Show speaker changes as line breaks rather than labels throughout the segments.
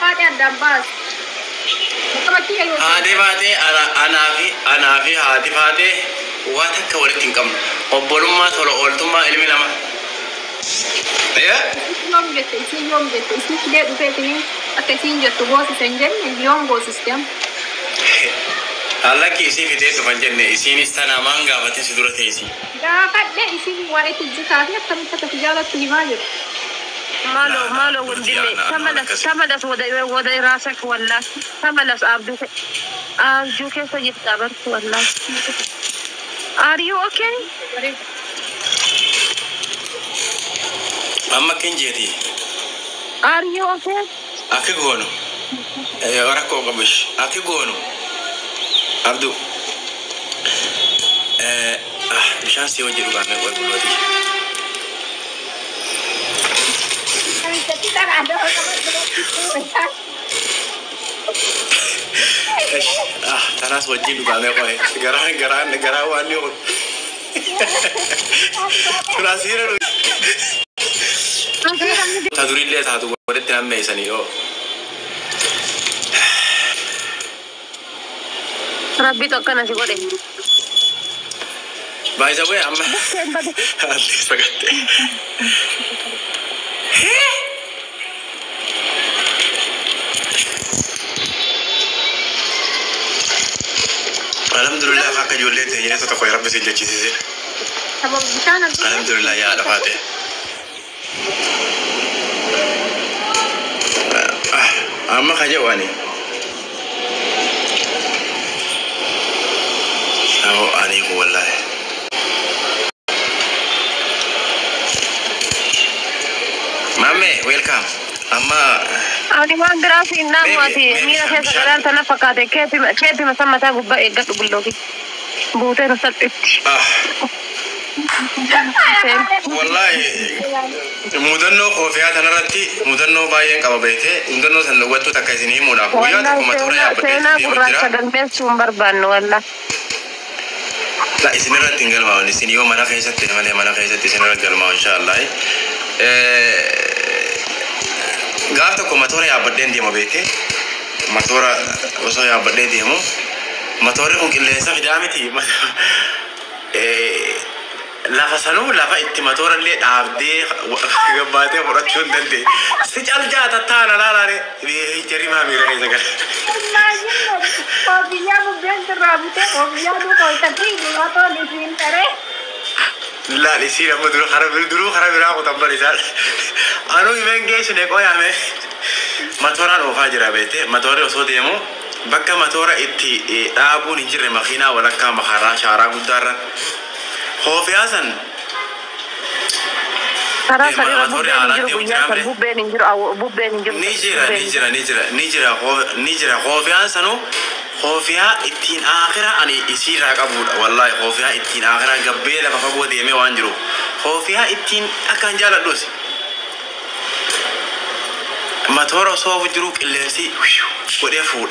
فاتي الدباس
هادي فاتي أنا في هادي فاتي واتك ولكن كم قبلوا ما تلو قلتم ما علمي لما
يوم جت اسمي كده بفيتني أكثين جت بوس سنجن اليوم بوس استم
هلا كيسي في ديت فنجن إسين استنا مانغا فتي سدورة تيسي
دا قد إسمي واحد الزكاة كم تتفجأ تجمعه
مالو ودمي تملس ودي راسك ولا تملس أرجوك سجد كبرت ولا Are you okay?
أما كنجيتي
Are you okay?
أكيد غونو وراكو قبش أكيد غونو عبدو مشان سيوجي ربعنا قوي بلودي تناس وجي ربعنا قوي قران واني قول تناسير تدري ليه تادو ولد هم يسني
ربي توكلنا شكرا
باي ذا واي أما سكت الحمد لله فاك جولين تهينة تتقوي ربي سيجي تيسير الحمد لله يا رفاتي أما خجواني أو أنيق والله مامي ويلكم أما
أنا ما أقدر أسي النام واتي مينا كيسا قرار تنفقاتي كيفي مسمى تاقو بقى إيقات قلوكي بوتين وسلتي
والله مدنو خوفيات أنا رتي مدنو باين كابيته مدنو سنواتو تكازيني مونا خويا تكو ماتورا يا بدي
سينا قرار تقلبين سومبر بانو والله
لا إسنرا تنقل معه نسيني يوم أنا خيسة تنملي أنا خيسة إسنرا تنقل معه إن شاء الله قالت لكم ماتورا يا بدين دي ما بيته ماتورا وصو يا بدين دي مو ماتورا ممكن لسه في دامتي لا فسنو لا فايت ماتورا اللي عبدي قباتي فرشون دندي سجل جاتا تانا لا جري ما ميرا كذا كذا لا لسير أما درو خراب راكو تبى رسال أنا يمين جيش نكوي أمي ماتورا لو فاجر بيته ماتورا وصودي مو بكا ماتورا إتي أبو نجري مخينا ولا كام خارا شارع قدرة خوفي أصلا نيجرا خوفي أصلا خوفيها اتين آخرة أنا يصير قبول والله خوفيها اتين آخرة قبيلة ففقوا ديمي وانجرو خوفيها اتين أكان جالا دوسي ما تورا صوف جروك اللي سي ودي فولي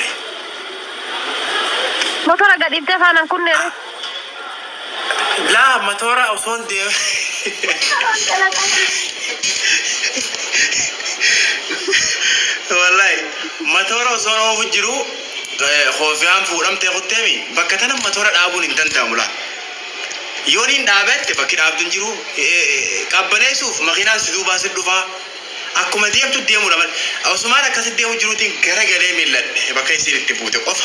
ما تورا قد ابتفانا كنا
لا ما تورا أصون دي والله ما تورا صوف جروك خوفيان فورم تأخذتني بكتنا ما تورا أبون إنتن تاملا يورين دابت بكير أبدن جرو كابني سوف مخينا سدوبا سدوفا أكو مديم تديم ولا من أو سمارة كسر ديم جرو تين كرا جلي ملة بكير سير تبوت قف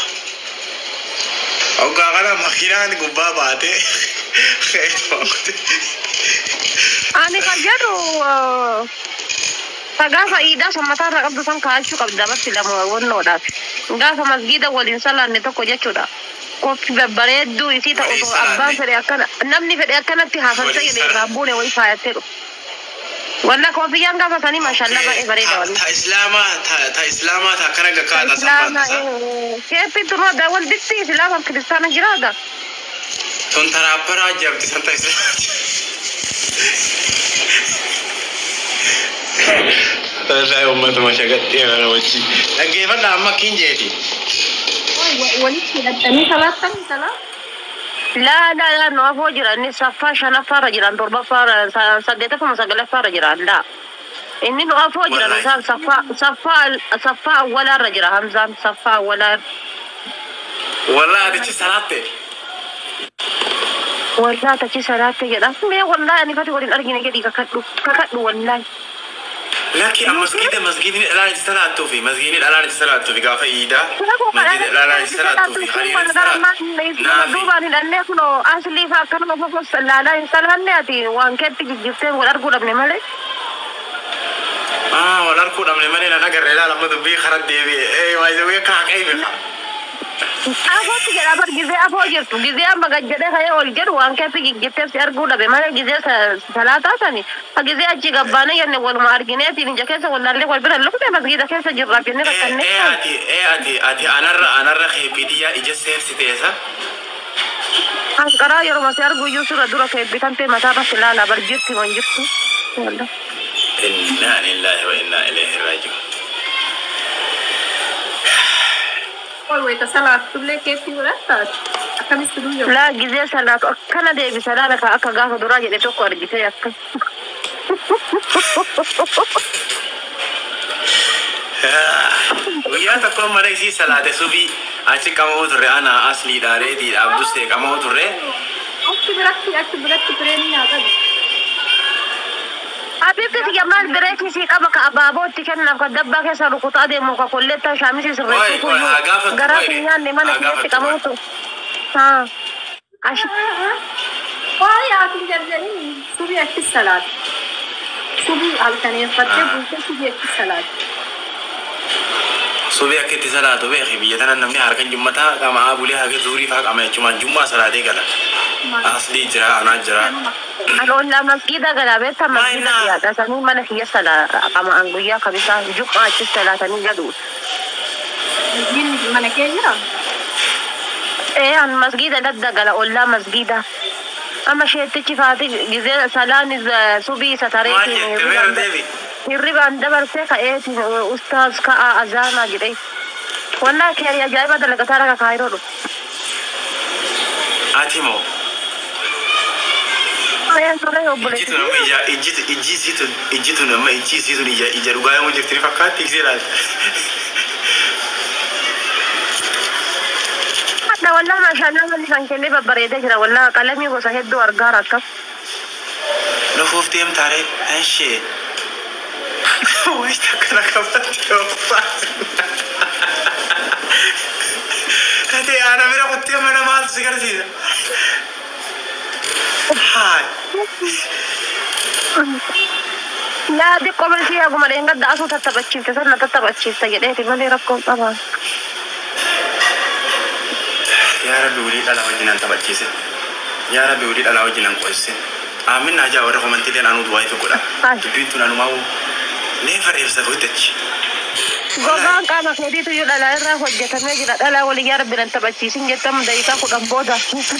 أو كعكنا مخينا نقبا بعده خير فاقت
أنا كجرو فقاسا إيدا سمتار رقب دسان كاشو قبضا بس لما ونو داس قاسا مسجد والإنسان لأنه تكو جاتشو كوفي ببريدو يسيتا أوتو أبان فري أكنا نمني فري أكنا تحافظ سيد رابوني ويفايتلو ولا كوفي يان قاسا ثاني ما شاء الله بقى بريدا ولا
تا إسلاما تا كنا قاعدة
إسلاما كيف تروح دا والدتي إسلاما كريستانا جرادا
تنترا برا جابتي سانتا إسلاما saya umat masyarakat yang wajib. Lagi apa nama kinjeti?
وليد تاني ثلاثة ثلاثة
لا ما فوق جرا ني صفا شنا فار جرا تربا فار سديته فما سجل فار جرا لا إني نو أفوجر مثال صفاء ولا رجل همزة صفاء ولا
والله هذه صلاته
والله تجي صلاته كده والله أنا فاتي ولين أرجعني كده ككدو والله
لكن مسجد لا صلاته في مسجد لا صلاته في قافة إيدا مسجد لا صلاته في خليل صلاة
دوبان الأنيس نو أصلي فكر ما فوق لا إنسان هنياتي وان كنت جبتين والأرجو ابن ملك
والأرجو ابن ملك أنا قرر لا لما تبي خرج ديبي ما يسوي كاك بخا
أقول تجد أبغى جزء أفوجر جزء أما قد هاي أولجر وان كنت جبتين سأرجو ابن ملك جزء ثلاثة ثاني جزء أجي قبانة يعني والما أرجناتي من جكاسة ولا اللي والبنا لو كده مسجد كاسة جرابيني ركني
أتي أنا رخي بديا إجازة ستيسا
أذكر يوم سأرجو يوسف دورة كبيتان في متابعة لا برجيت وانجبت والله
إنا لله وإنا إليه راجعون
والله تصلت تبلي كيف ولا أكمل سدوجو
لا جزء صلاة كنا ده بصلاة كأكا قاعد دراجة لتوقع رجيتي أكا
ويا تكون مريسي صلاة سبي أشي كم أوتر أنا أصلي داري دي أبدوس تك كم أوتر
أكتب بريني هذا
حبيبتي جمال بريكي سي كما كأبابوت كنا كدبا كسر ركوتا دي موكا كلتا شامسي سرقو كل غرافي يعني ما نكيتي كما أوتر ها أشي
واي أكيد جرجني سبي أكيد صلاة سبي هالكني فتى بوجه سبي أكيد صلاة
سبي أكيد صلاة تبي أخي بيجتنا نمني هاركن جمعة كما أبولي هاك زوري فاك أما يجمع جمعة صلاة دي كلا أصلي جرا أنا جرا
أنا ولا مسجد غلابة مسجد يا ده سامي ما نخيا صلاة كما أنقيا كبيسا جوك أكيد صلاة تاني جدول
من من كيجرا
إيه عن مسجد ده غلا ولا مسجد أما شيء تجفاتي جزء سلام سبي ستاريتي يريبا عند برسك إيه أستاذ كأذان جري والله كيريا جايبة دلك تارك كايرو
أتيمو
أيه سوري أبولي
إجيتو نما إجيتو إجا رجايا مجفتري فكات تكسيرات
لا والله ما شاء الله اللي كان كلي ببريدة كده والله كلامي وسهد وأرجارك
نفوف تيم تاريخ هالشي وش تكنا كفتي هدي أنا مرا قلت يا أنا ما أتذكر زيدا هاي
لا دي قبل شيء أقوم عليه قد أسو تتبتشيف تسنى تتبتشيف تجده تمالي ربكم طبعا
يا ربي وليد على وجهنا تبتشيسه يا ربي وليد على وجهنا كويسه آمين ناجا ورقم أنت لين أنو دواي فكلا تبين أنو ماو never ever ودتش
Gogaan qaama keetiitu yoo dhalaa irraa hojjetamee jira dhalaa walii yaa rabbi nan taphachiisin jettamu daqiiqaa 10 booda.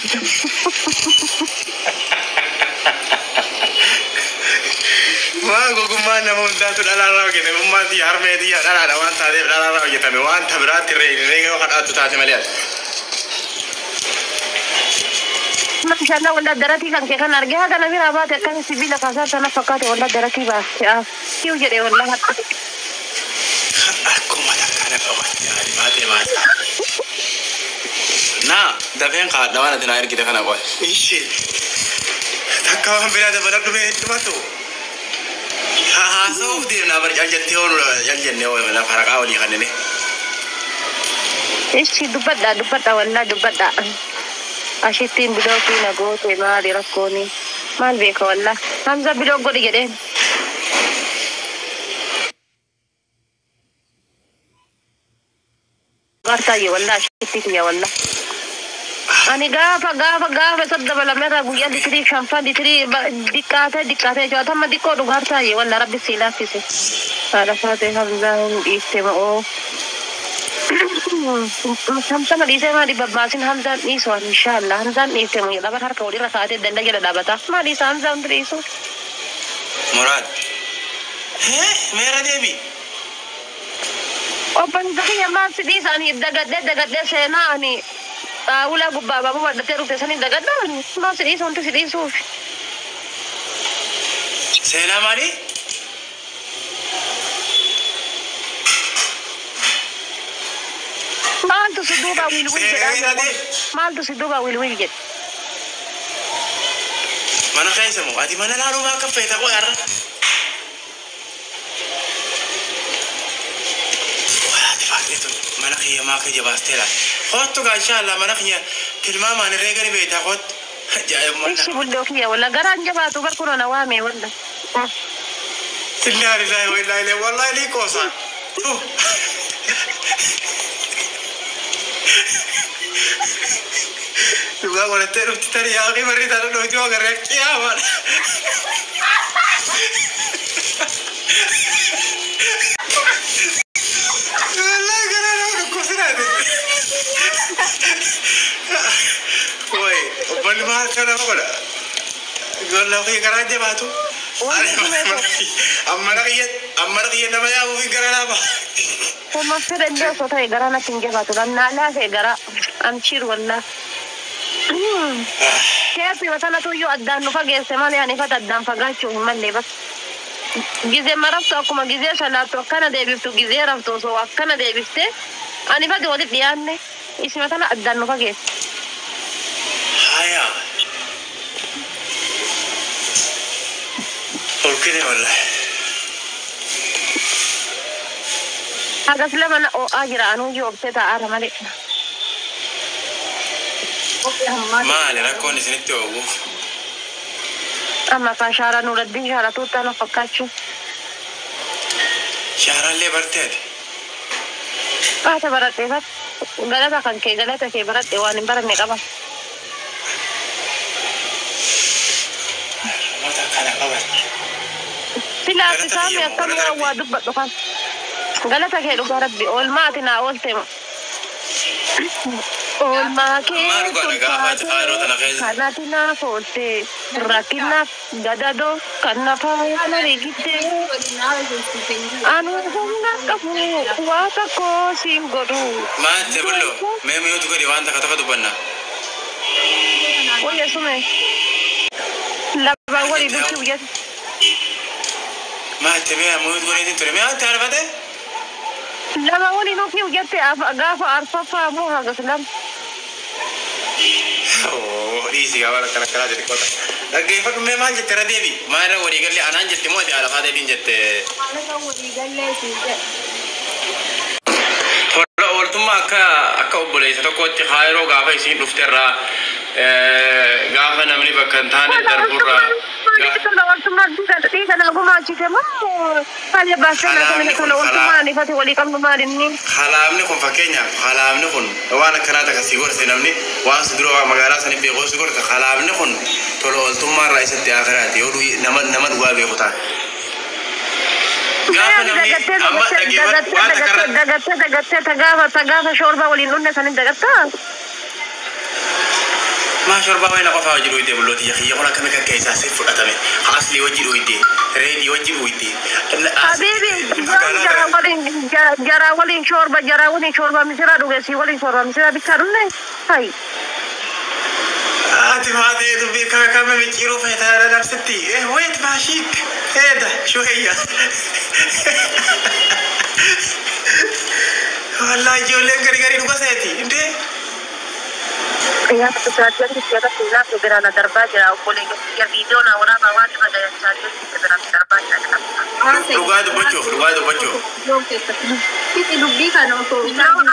Waan gogummaan nama hundaatu dhalaarraa hojjetame ummati harmeetii dhalaadha waan taateef dhalaarraa hojjetame waan tabiraatti reegee yoo kadhaattu taate malee ati.
Maashaallah walla daratii kan kee kan argee haga namni raabaate akkasii sibiila kaasaa sana fakkaate walla daratii baastee kiu jedhee walla hatta.
Akkuma takkana qabatte yaadi baatee baate. Naa dafeen kaadha waan ati naa ergite kana qoe. Ishee takka waan biraa dabaladhu mee heddumattu. Haasa'uuf deemnaa bar jaljattee ooludha jaljannee ooludha faraqaa olii kanneen.
Ishi dubbadha walla dubbadha. Ashittiin bilootii nagoote maali rakkooni maal beeka walla Hamza biloo godhi jedheen. Gartaaye walla ashittii kiyya walla. Ani gaafa sadda balameerraa guyyaa dikrii shanfaa dikrii diqqaatee jaatamma diqqoo dhugaartaaye walla rabbi sii laaffise. Haadha faatee Hamzaa hin dhiifte ma'oo. Hamza diisee maali babbaasin Hamzaan dhiisuun inshallah Hamzaan dhiifte mu dhaban harka walirra kaatee danda jala dhaabata maali isa Hamzaan dhiisu.
Muraad. Meera deebi.
Obban Zakiya maal si dhiisanii dagadhee seenaa ani ulaa gubbaa baabuu badhatee dhufte sanii dagadhaan maal si dhiisu wanti si dhiisuuf.
Seenaa maali?
مالتو صدوبة مالتو صدوبة ويل
mana kaisa mo ati mana laro ma kafe ta ko yar wala ti fakito mana kiya ma kiya bastela khotto ga inshallah mana kiya tilma ma ne regari be ta khot jaay mo
ايش بقول فيها ولا قران جباتو بركنا نوامي ولا
inna lillahi wa inna ilaihi wallahi li kosa Juga kalau terus tadi aku beri taruh dojo agar kiamat. Allah kerana aku kuserat. Woi, balik mahal kerana apa dah? Kalau aku yang kerana batu. Amma nak iya nama ya aku kerana apa?
وما في رجال صوتها يقرانا تنجباتو لأن لا في قراء أمشير ولا كيف مثلا تويو أدان نفاق سمان يعني فات أدان فقاتشو ممالي بس جزي مرفتو أكما جزي شلاتو كان دي بيفتو جزي رفتو سوا كان دي بيفتي أنا فات ودي دياني اسم مثلا أدان نفاق
هيا قول كده والله
هذا سلام أنا أجرى أنو جوب ستا أرمالي
ما لنا كوني سنتي أوه
أما فشارة نور الدين شارة توتا نفكاتشو
شهر اللي برتاد
فاتا براتي فات غلطة كان كي غلطة كي براتي واني برمي قبل
ما تكلم قبل
سلا تسامي أكمل وادب دكان غلطة كي لو ربي أول ما تنا أول تيم أول ما كي كنا تنا فوتي راتنا دادو كنا فانا ريكتي أنا هنا كفو واتا كوسيم غدو
ما تبلو ميم يوتو كري وانتا كتاكا تبنا
ويا سمي لا بقولي بنتي ويا
ما تبي أمود كري تنتظر ما أنت عارفة
لا بقولي نوكي ويا أغاف أرفع مو هذا سلام
Isi awal kena jadi kota. Lagi pak memang jadi terdebi. Mana wari gali anan jadi mau di arah ada di jadi.
Mana kau wari gali sih?
Kalau orang tu mak boleh satu kota khairo gafa isi luftera gafa namanya bakantan terbura.
kalau orang tu mak juga tadi kan aku mak cakap mana pada bahasa nak kalau orang tu mak ni pasti wali kamu mak ini.
Halam ni kon fakenya, halam ni kon. Wana kena tak sigur senamni. Wan sudro magara sani bego sigur tak halam ni kon. Kalau orang tu mak rais di akhirat, yoru nama dua bego tak. Gafa namni amma lagi
tagafa shorba wali nunne sani dagatta.
ما شربا وين قفا وجلو يدي بلوتي يا اخي يقول لك انك كيسا سيف اتمي اصلي وجلو يدي ريدي وجلو يدي
حبيبي جرا ولين شوربا مسرا دوغسي ولين شوربا مسرا بيكارونه هاي
ما دي دبي كم بيجيرو فيتا نفسي ايه ويت ماشيك ايه ده شو هي والله جولين غري دوغسيتي انت
يا تساعدني في هذا الكلام تبرنا درباجة أو كل فيديو نورا مواد ما تساعدني تبرنا درباجة.
رواية بچو.
Kita dubi kan untuk.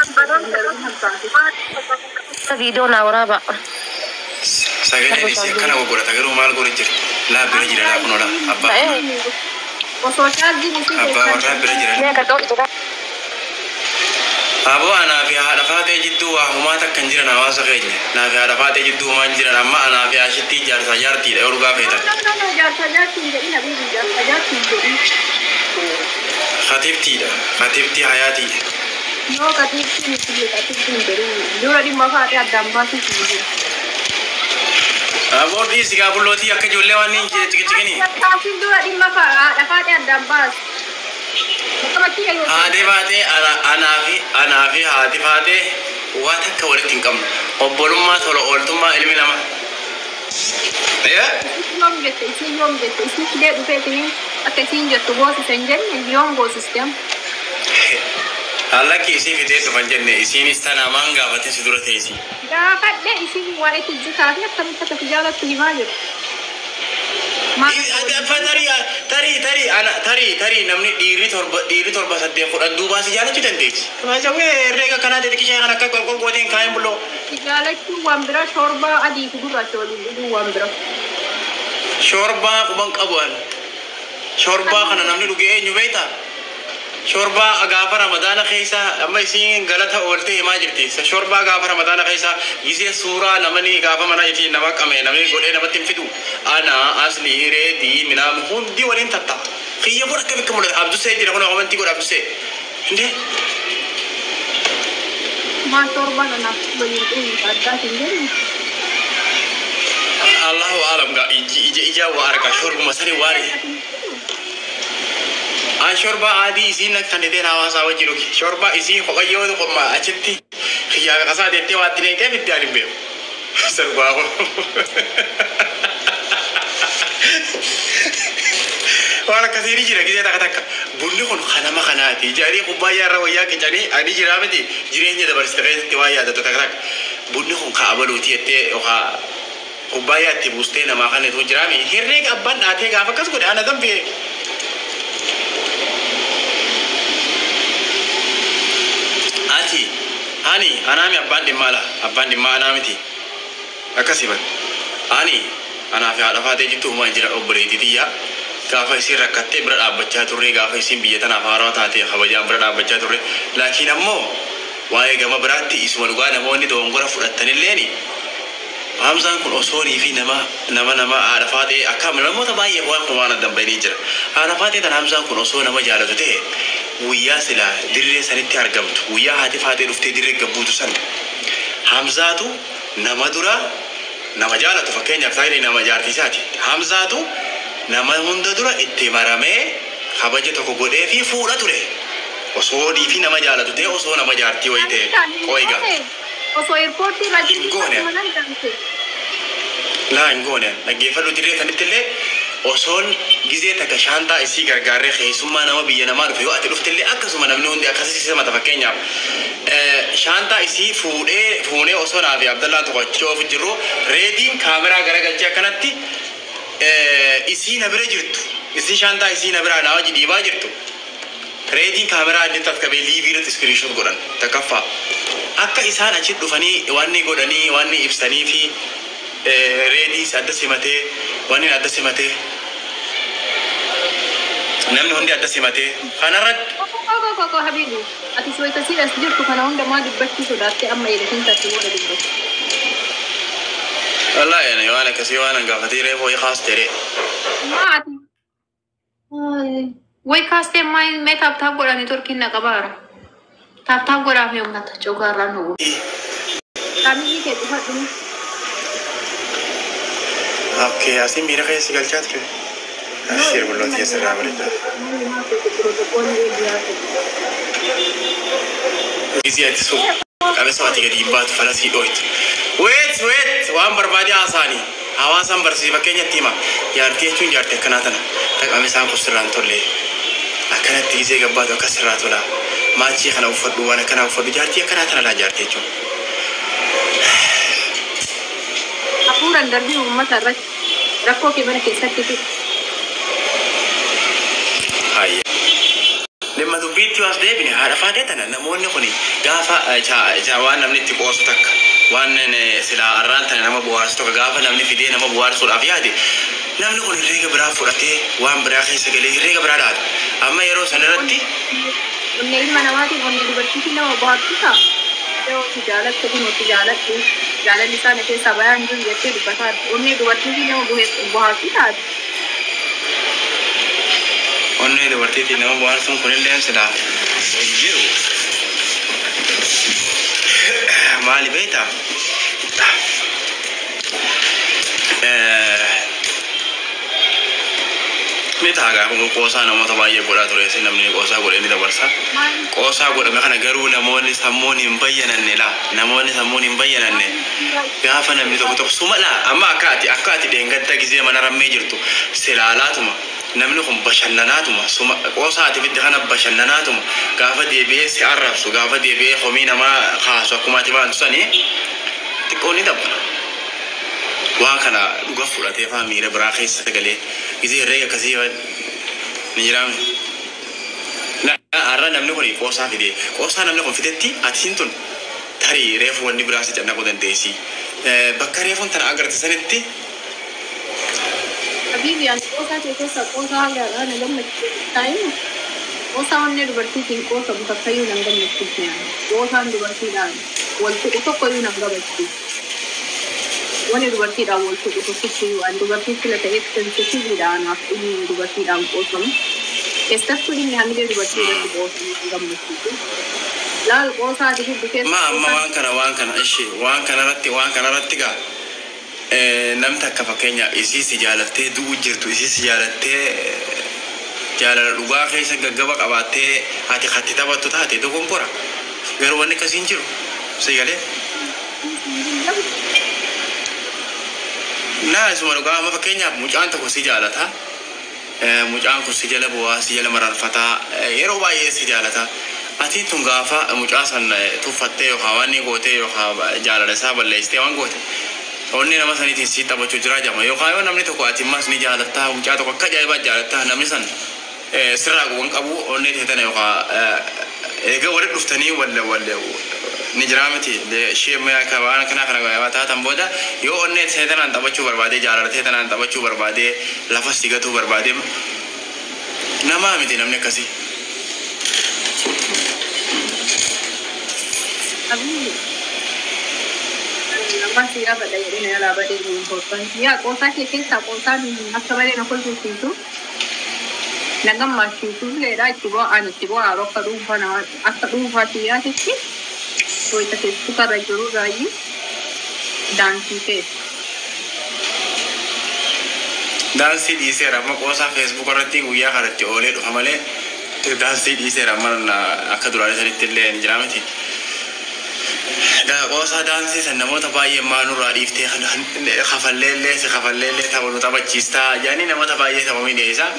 فيديو نورا با.
Saya ni sih kan aku gora tak rumah aku rejir. Lah berjira lah aku nora. Apa?
Osokan di mesti.
Apa orang berjira?
Ya kata itu dah.
Abu ana fi hada fate jiddu wa huma takanjira na wasa kayne na fi hada fate jiddu man jira amma ana fi ashiti jar sajarti da yoruga feta
jar sajarti da ina bibi jar sajarti da khatibti hayati no khatibti beru dura di mafate adamba si
Abu di siga buloti akka jolle wani cikini
kafin dura di mafate adamba
Hadi fate anafi hadi fate wata ka wala kin kam obbolumma solo oltumma ilmi lama ya
yom gete si de du peti ate sin jetto go si sengen yom go system
Halakki isii fitee dhufan jenne isiinis tana manga afatin si dura teessi.
Gaafadhe isin waa'ee tijjitaa fi akkamitti akka jaallattu himaa jiru. Tarii namni dhiirri torba saddeet fudhan duubaa si jaallachuu dandeessi. Maajawee herreega kanaa xixiqqishee kan akka qorqorqootiin kaa'een buloo. Jaallachuun waan bira shorbaa adii fi gurraacha waliin dhuguu waan bira.
Shorbaa quban qabuun. Shorbaa kana namni dhugee eenyu beektaa? Shorbaa gaafa Ramadaana keessa amma isiin galata oolte himaa jirti. Shorbaa gaafa Ramadaana keessa gisee suuraa namni gaafa mana itti nama qame namni godhee namatti hin fidu. Ana asli reedii minaam hundi waliin tatta. Kiyya bora akka bikka mul'ata abdusee jira kun amantii godha abdusee. Indee.
Maa shorbaa nana waliin dhuguu addaa hin jiru.
Allahu alam ga ija wa arka shorbuma sani wari. Shorba adi isin kan dete hawasa wajiru shorba isin qobayyo qomma achitti khiya qasa dete waatine te bidari be sarba ko wala kasiri jira gize taka bunni kon khanama khanati jari qubaya rawaya kijani ani jira beti jirenya da barstare te waya da taka bunni kon ka abaluti ette oha qubaya ti buste na ma khane to jirami hirre ga ban ate ga fakas ko ana dambe Ani anami abandi ma anamiti akasiban ani ana fi hada fate jitu ma jira obreti diya gafa isir rakatte bira abbacha turre gafa isin biya tana fara taate khabaja bira abbacha turre lakin ammo waye gama biratti isuma duga namonni dongora fudhattanilleeni hamzan kun osoni fi nama hada fate akam namota baye wa kuma na dambani jira hada fate tan hamzan kun osona nama jalatu te ويا سلا دري سنتي أرجمت ويا هاتي فاتي رفتي دري جبوتو سن حمزاتو نمدورا نمجالة تفكين يفتحي نمجارتي ساتي حمزاتو نمهندورا اتمرامي خبجة تكوبودي في فورا توري وصودي في نمجالة تودي وصو نمجارتي ويدي كويغا
وصو إيربورتي راجل
لا إنغوني نجيفلو دري سنتي وصول جزية كشانتا إسي غرغارة خيسوما نما بيجنا ما رفيو أتلوفت اللي أكسوما نمنون دي أكاسي سيسما تفكين ياب شانتا إسي فوني وصول أبي عبد الله تقول في جرو ريدين كاميرا غرغا جا كنتي إسي نبرة جرتو إسي شانتا إسي نبرة ناوجي ديبا جرتو ريدين كاميرا اللي تتكبي ليفيرت سكرينشوت قران تكفى أكا إسان أشد دفني واني قراني واني إبستاني في ريديس أدى سمته وانين أدى سمته نمن هندي أدى سمته أنا رد
كوكو حبيبي أتسوي كثير أسجل كنا هندا ما دبتي سوداتي أما يلكن تسوي ولا دبتي
والله يعني وانا كسي وانا قافتي ريف وي خاص تري
ما عادي وي كاستي ما تاب ولا نتركنا كبار تاب ولا في يوم نتشوف رانو kami kayak tuh ini.
Oke, asing mira kayak segala catre. Asyir belum dia serah berita. Gizi itu so. Kami semua tiga di bawah falasi doit. Wait, wan berbadi asani. Awasan bersih pakainya tima. Yarti cun yarti kenatan. Tak kami sanggup serang tolle. Akan tiga gabah tu kasar tola. Maci kena ufat dua, kena ufat dua yarti kenatan lah yarti cun.
Aku randar di rumah terus. Rakko ke mana kisah itu?
Ayah. Lima tu bit jual deh bini. Ada fadeh tanah. Namun ni kuni. Gafa cawan namni tipu ostak. Wan ne sila aran tanah nama buar stok. Gafa namni fide nama buar sur afiadi. Namni kuni rega berapa furate. Wan berapa segala rega berada. Amma ero sanarati.
Ini mana mati kuni diberkati nama buat kita. Yo tijarat tu pun tijarat tu. Jalan di sana kita sabayan tu dia tu dibaca. Unni diberkati nama buat kita.
Onne diberkati nama buat sun kuni lem sila. Jiru. Mali beta. Mita agak aku kosa nama tabayya bola tu resi namanya kosa bola ini dah bersa. Kosa bola mereka negara namanya samoni membayaran nela, namanya samoni membayaran ne. Kenapa namanya tu betul semua lah. Amma akati dengan tak izin mana ramai jertu. Selalat tu mah. namni kun bashannanaatuma suma qoosaati fidde kana bashannanaatuma gaafa deebi'ee si arrabsu gaafa deebi'ee homii namaa kaasu akkuma ati baantu sanii xiqqoo ni dabala waan kana dhuga fudhatee faa miira biraa keessa galee gisee herreega akkasii ni jiraame arra namni kun qoosaa fide qoosaa namni kun fidetti ati sintun tarii reefu wanni biraa si cannaquu dandeessi bakka reefuun tana agarte sanitti
حبيبي يعني قوسة تكسر قوسة هذا أنا لما تايم قوسة هني دبرتي في قوسة بتخيل نعمل نكتب يعني قوسة دبرتي ده والتو كوي نعمل بتشي وانا دبرتي ده والتو كوي وأنا دبرتي في لتأكيد تنسيتي ده أنا أقولي دبرتي ده قوسة استفسري من هني دبرتي ده قوسة نعمل نكتب لا القوسة هذه بكير
ما وان كان إيش وان كان رتي كا namta akka fakkeenya isii si jaalattee du'u jirtu isii si jaalattee jaalala dhugaa keessa gaggaba qabaattee ati katti taphattu taate dogonkora garuu wanni akkasiin jiru si galee naa isuma dhugaa amma fakkeenyaaf mucaan tokko si jaalata mucaan kun si jala bu'aa si jala mararfataa yeroo baay'ee si jaalata ati tun gaafa mucaa san tuffattee yookaan waan ni gootee yookaan jaalala isaa balleessitee waan goote onni nama saniti si taphachuu jira jama yookaan yoo namni tokko ati mas ni jaalatta mucaa tokko akka ajaa'ibaa jaalatta namni san sirraa guban qabu onni teetana yookaan egaa warri dhuftanii walla ni jira miti ishee mi'a kabaan kana taatan booda yoo onni teetanaan taphachuu barbaade jaalala teetanaan taphachuu barbaade lafa sigatuu barbaade nama miti namni akkasii.
Masih ya pada ini ya pada ini important. Ya kosa kita kosa ni apa balik nak kau tu? Nagam masih tu le dah cuba anu cuba arok kadung pana asal rumah dia sih. So itu Facebook ada juru rai dansi te.
Dansi di sera mak kosa Facebook arati guya karati oleh tu hamale dansi di sera mana akadurari sari tille ni jeramati. Da qoosaa daansii san namoota baay'ee maanurraa dhiiftee kafalleellee si kafalleellee taphannu taphachiistaa jedhanii namoota baay'ee taphamii dhiyeessaa.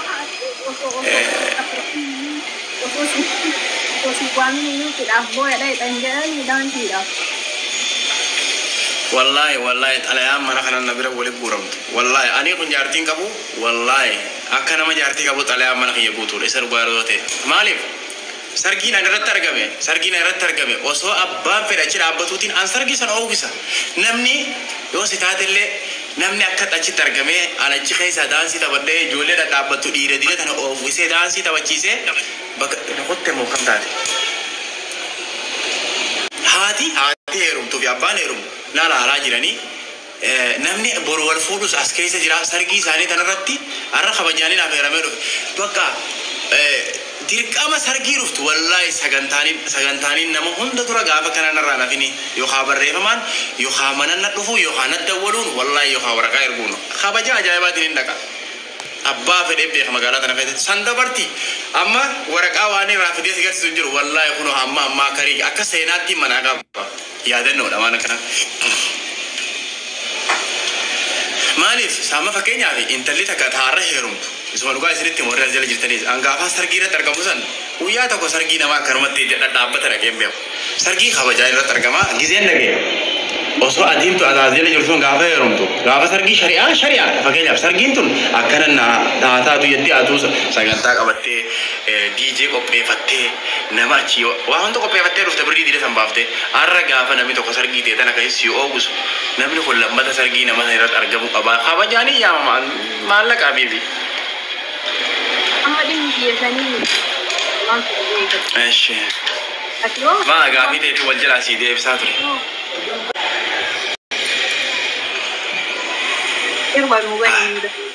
Wallaahi xalayaan mana kanan na bira waliin guuramtu. Wallaahi ani kun jaartiin qabu wallaahi akka nama jaartii qabu xalayaan mana kiyya guutuudha isa dhugaa yeroo ta'e. Maaliif? Sargiin irratti argame osoo abbaan fedhachi dhaabbatuutiin an sargii sana oowwisa namni yoo si taatellee namni akka achitti argame an achi keessa daansii taphadhee ijoollee dhadhaabbattu dhiira tana oowwisee daansii taphachiisee bakka qotte moo kam taate haati heerumtuu fi abbaan heerumu laalaa jiranii namni boru wal fuudhus as keessa jira sargii isaanii tanarratti har'a kabajaanii naaf heeramee dhufe bakka dirqama sargii dhuftu wallaahi sagantaanin nama hunda dura gaafa kana narraa nafini yookaan barreeffamaan yookaan mananna dhufu yookaan addawwaluun wallaahi yookaan waraqaa erguun kabaja ajaa'ibaatiin hin dhaqa abbaa fedhee beeka magaalaa tana fedhe san dabarti amma waraqaa waan irraa fidee si garsiisu jiru wallaahi kun amma karii akka seenaatti manaa qaba yaadannoodha waan akkana maaliif saama fakkeenyaaf intalli takka taarra heerumtu isuma dhugaa isinitti morra jala jirtaniis angaafa sargii irratti argamu san guyyaa tokko sargii namaa akkanumatti dhaabbata dhaqeen beeku sargii kabajaa irratti argama gizeen dhagee osoo adiimtu azaazila jirtu gaafa heerumtu gaafa sargii shari'aa fakkeenyaaf sargiin tun akkana taataatu yetti atuu sagantaa qabattee DJ qopheeffattee nama achi waa hunda qopheeffattee dhufte birrii diida san baaftee har'a gaafa namni tokko sargii ta'e tana keessi yoo oowwisu namni kun lammata sargii nama sana irratti argamu qaba kabajaanii yaama maallaqa biibi. Eeshi. Maa gaafii ta'etti wal jalaa sii deebisaa ture.
Irwaan